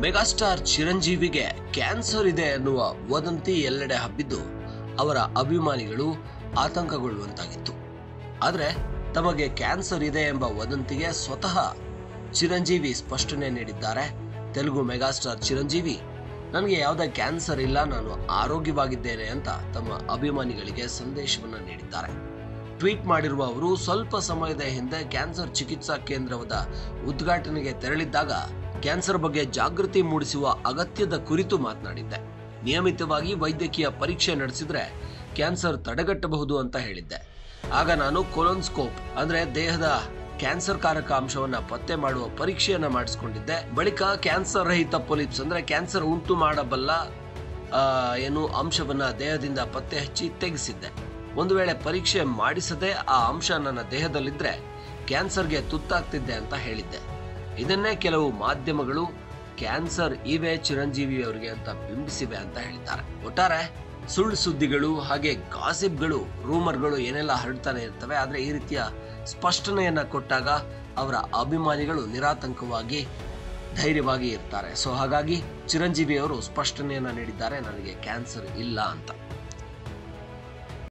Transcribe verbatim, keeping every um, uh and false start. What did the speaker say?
Megastar ಚಿರಂಜೀವಿಗೆ cancer ಇದೆ ಎನ್ನುವ ವದಂತಿ ಎಲ್ಲೆಡೆ ಹಬ್ಬಿದ್ದು ಅವರ ಅಭಿಮಾನಿಗಳು ಆತಂಕಗೊಳ್ಳುವಂತಾಗಿತ್ತು. ಆದರೆ ತಮಗೆ ಕ್ಯಾನ್ಸರ್ ಇದೆ ಎಂಬ ವದಂತಿಗೆ ಸ್ವತಃ ಚಿರಂಜೀವಿ ಸ್ಪಷ್ಟನೆ ನೀಡಿದ್ದಾರೆ. ತೆಲುಗು ಮೆಗಾಸ್ಟಾರ್ ಚಿರಂಜೀವಿ ನನಗೆ ಯಾವುದೇ ಕ್ಯಾನ್ಸರ್ ಇಲ್ಲ, ನಾನು ಆರೋಗ್ಯವಾಗಿದ್ದೇನೆ ಅಂತ ತಮ್ಮ ಅಭಿಮಾನಿಗಳಿಗೆ ಸಂದೇಶವನ್ನ ನೀಡಿದ್ದಾರೆ. ಟ್ವೀಟ್ ಮಾಡಿರುವ ಅವರು, ಸ್ವಲ್ಪ ಸಮಯದ ಹಿಂದೆ ಕ್ಯಾನ್ಸರ್ ಚಿಕಿತ್ಸಾ ಕೇಂದ್ರದ ಉದ್ಘಾಟನೆಗೆ ತೆರಳಿದ್ದಾಗ ಕ್ಯಾನ್ಸರ್ ಬಗ್ಗೆ ಜಾಗೃತಿ ಮೂಡಿಸುವ ಅಗತ್ಯದ ಕುರಿತು ಮಾತನಾಡಿದ್ದೆ. ನಿಯಮಿತವಾಗಿ ವೈದ್ಯಕೀಯ ಪರೀಕ್ಷೆ ನಡೆಸಿದ್ರೆ ಕ್ಯಾನ್ಸರ್ ತಡೆಗಟ್ಟಬಹುದು ಅಂತ ಹೇಳಿದ್ದೆ. ಆಗ ನಾನು ಕೊಲೊನ್ಸ್ಕೋಪ್ ಅಂದ್ರೆ ದೇಹದ ಕ್ಯಾನ್ಸರ್ ಕಾರಕ ಅಂಶವನ್ನ ಪತ್ತೆ ಮಾಡುವ ಪರೀಕ್ಷೆಯನ್ನ ಮಾಡಿಸಿಕೊಂಡಿದ್ದೆ. ಬಳಿಕ ಕ್ಯಾನ್ಸರ್ ರಹಿತ ಪೊಲಿಪ್ಸ್ ಅಂದ್ರೆ ಕ್ಯಾನ್ಸರ್ ಉಂಟು ಮಾಡಬಲ್ಲ ಏನು ಅಂಶವನ್ನ ದೇಹದಿಂದ ಪತ್ತೆ ಹಚ್ಚಿ ತೆಗೆಸಿದ್ದೆ. ಒಂದು ವೇಳೆ ಪರೀಕ್ಷೆ ಮಾಡಿಸದೆ ಆ ಅಂಶ ನನ್ನ ದೇಹದಲ್ಲಿದ್ರೆ ಕ್ಯಾನ್ಸರ್ಗೆ ತುತ್ತಾಗ್ತಿದ್ದೆ ಅಂತ ಹೇಳಿದ್ದೆ. ಇದನ್ನೇ ಕೆಲವು ಮಾಧ್ಯಮಗಳು ಕ್ಯಾನ್ಸರ್ ಇವೆ ಚಿರಂಜೀವಿ ಅವರಿಗೆ ಅಂತ ಬಿಂಬಿಸಿವೆ ಅಂತ ಹೇಳಿದ್ದಾರೆ. ಒಟ್ಟಾರೆ ಸುಳ್ಳು ಸುದ್ದಿಗಳು ಹಾಗೆ ಗಾಸಿಪ್ಗಳು, ರೂಮರ್ಗಳು ಏನೆಲ್ಲ ಹರಡ್ತಾನೆ ಇರ್ತವೆ. ಆದ್ರೆ ಈ ರೀತಿಯ ಸ್ಪಷ್ಟನೆಯನ್ನ ಕೊಟ್ಟಾಗ ಅವರ ಅಭಿಮಾನಿಗಳು ನಿರಾತಂಕವಾಗಿ ಧೈರ್ಯವಾಗಿ ಇರ್ತಾರೆ. ಸೊ ಹಾಗಾಗಿ ಚಿರಂಜೀವಿ ಅವರು ಸ್ಪಷ್ಟನೆಯನ್ನ ನೀಡಿದ್ದಾರೆ, ನನಗೆ ಕ್ಯಾನ್ಸರ್ ಇಲ್ಲ ಅಂತ.